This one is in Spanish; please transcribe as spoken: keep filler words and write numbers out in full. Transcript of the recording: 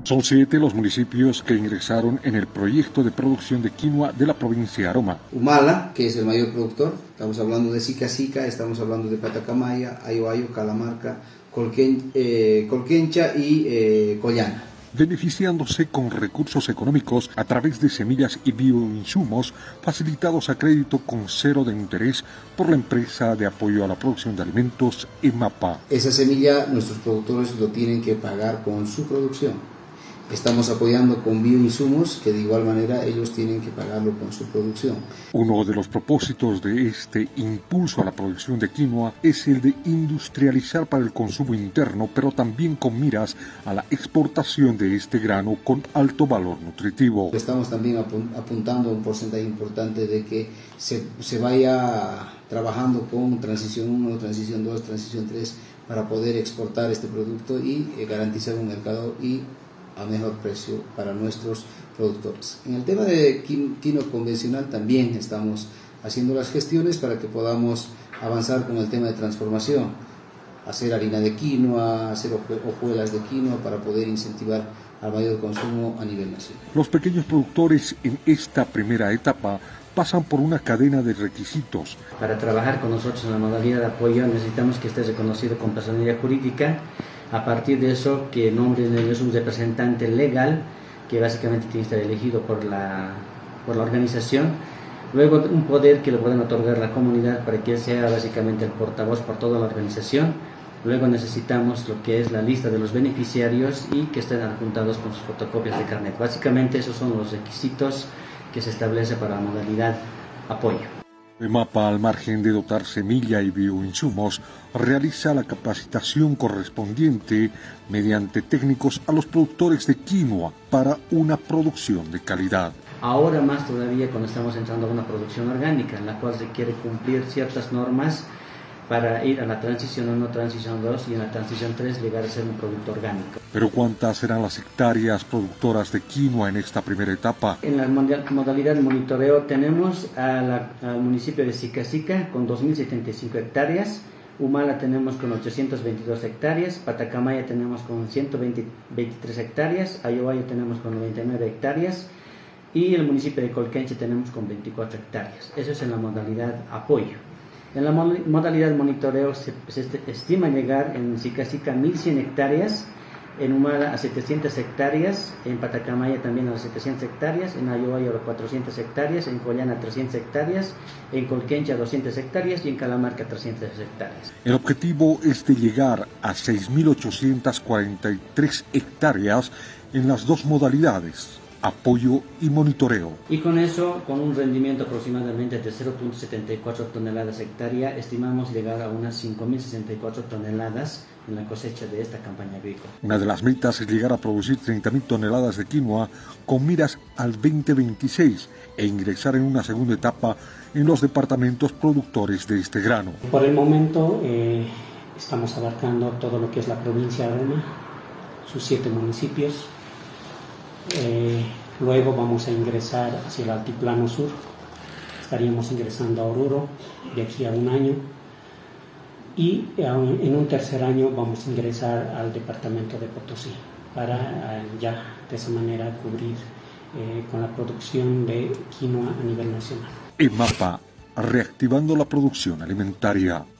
Son siete los municipios que ingresaron en el proyecto de producción de quinoa de la provincia de Aroma. Humala, que es el mayor productor, estamos hablando de Sica Sica, estamos hablando de Patacamaya, Ayoayo, Calamarca, Colquen, eh, Colquencha y eh, Collana. Beneficiándose con recursos económicos a través de semillas y bioinsumos facilitados a crédito con cero de interés por la empresa de apoyo a la producción de alimentos EMAPA. Esa semilla nuestros productores lo tienen que pagar con su producción. Estamos apoyando con bioinsumos que de igual manera ellos tienen que pagarlo con su producción. Uno de los propósitos de este impulso a la producción de quinoa es el de industrializar para el consumo interno, pero también con miras a la exportación de este grano con alto valor nutritivo. Estamos también apuntando a un porcentaje importante de que se, se vaya trabajando con transición uno, transición dos, transición tres para poder exportar este producto y eh, garantizar un mercado y a mejor precio para nuestros productores. En el tema de quinoa convencional también estamos haciendo las gestiones para que podamos avanzar con el tema de transformación, hacer harina de quinoa, hacer hojuelas de quinoa para poder incentivar al mayor consumo a nivel nacional. Los pequeños productores en esta primera etapa pasan por una cadena de requisitos. Para trabajar con nosotros en la modalidad de apoyo necesitamos que esté reconocido con personalidad jurídica. A partir de eso, que nombren ellos un representante legal, que básicamente tiene que estar elegido por la, por la organización. Luego, un poder que le pueden otorgar la comunidad para que él sea básicamente el portavoz por toda la organización. Luego necesitamos lo que es la lista de los beneficiarios y que estén adjuntados con sus fotocopias de carnet. Básicamente esos son los requisitos que se establece para la modalidad apoyo. EMAPA, al margen de dotar semilla y bioinsumos, realiza la capacitación correspondiente mediante técnicos a los productores de quinoa para una producción de calidad. Ahora más todavía cuando estamos entrando a una producción orgánica, en la cual se quiere cumplir ciertas normas para ir a la transición uno, transición dos y en la transición tres llegar a ser un producto orgánico. ¿Pero cuántas serán las hectáreas productoras de quinoa en esta primera etapa? En la modalidad de monitoreo tenemos a la, al municipio de Sica Sica con dos mil setenta y cinco hectáreas, Humala tenemos con ochocientas veintidós hectáreas, Patacamaya tenemos con ciento veintitrés hectáreas, Ayoayo tenemos con noventa y nueve hectáreas y el municipio de Colquenche tenemos con veinticuatro hectáreas. Eso es en la modalidad apoyo. En la modalidad monitoreo se, se estima llegar en Sica Sica a mil cien hectáreas, en Humala a setecientas hectáreas, en Patacamaya también a las setecientas hectáreas, en Ayoayo a cuatrocientas hectáreas, en Collana a trescientas hectáreas, en Colquencha a doscientas hectáreas y en Calamarca a trescientas hectáreas. El objetivo es de llegar a seis mil ochocientas cuarenta y tres hectáreas en las dos modalidades, apoyo y monitoreo. Y con eso, con un rendimiento aproximadamente de cero punto setenta y cuatro toneladas hectárea, estimamos llegar a unas cinco mil sesenta y cuatro toneladas en la cosecha de esta campaña agrícola. Una de las metas es llegar a producir treinta mil toneladas de quinoa con miras al veinte veintiséis e ingresar en una segunda etapa en los departamentos productores de este grano. Por el momento eh, estamos abarcando todo lo que es la provincia de Aroma, sus siete municipios. Eh, luego vamos a ingresar hacia el altiplano sur, estaríamos ingresando a Oruro de aquí a un año y en un tercer año vamos a ingresar al departamento de Potosí para ya de esa manera cubrir eh, con la producción de quinoa a nivel nacional. EMAPA, reactivando la producción alimentaria.